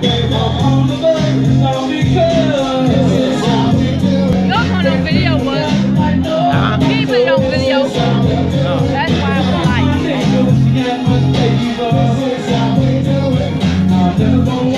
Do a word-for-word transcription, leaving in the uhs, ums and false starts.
Yours on a video was. Huh? He put it on video. Oh. That's why I was like.